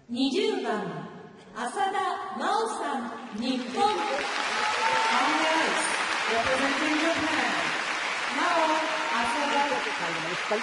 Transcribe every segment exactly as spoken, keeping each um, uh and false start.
にじゅうばん、浅田真央さん、日本。 Representing Japan, Mao Asada.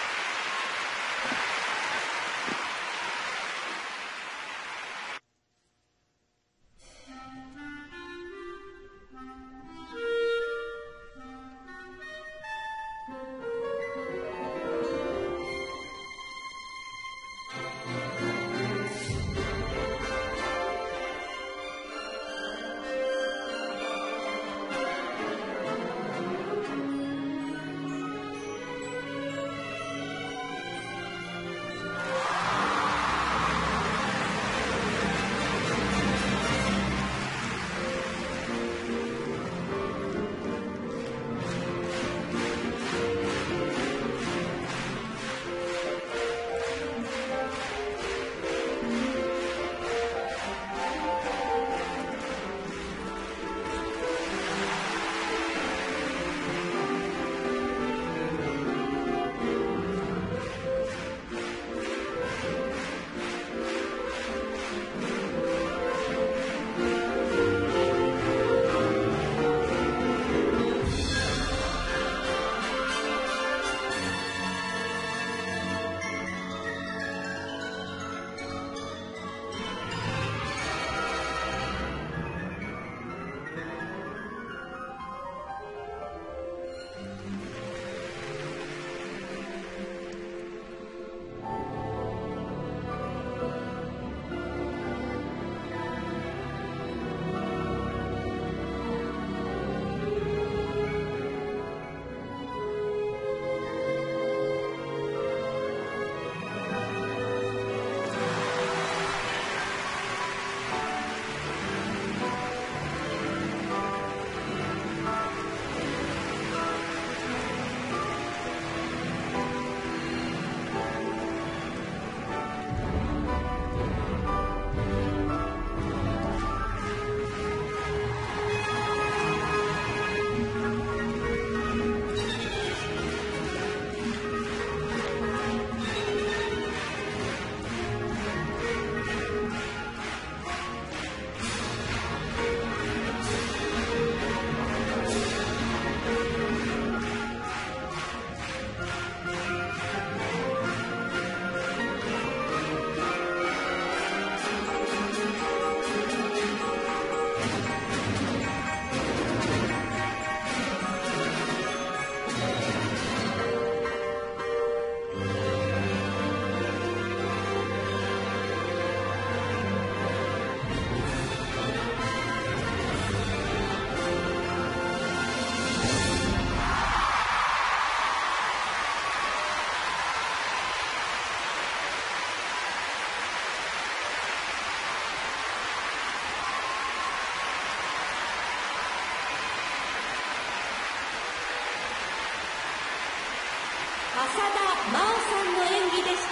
浅田真央さんの演技でした。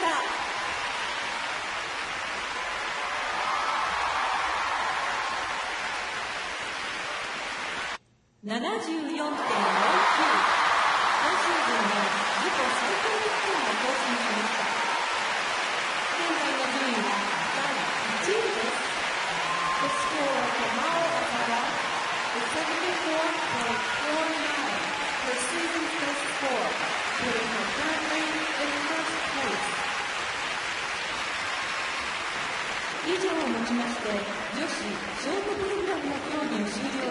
ななじゅうよんてんよんきゅう、今シーズンの自己最高得点を更新しました。現在の順位はだいいちいです。The score for Mao Asada is seventy-four point four nine, her season's best score, putting her currently in first place. 以上をもちまして、女子ショートプログラムの競技を終了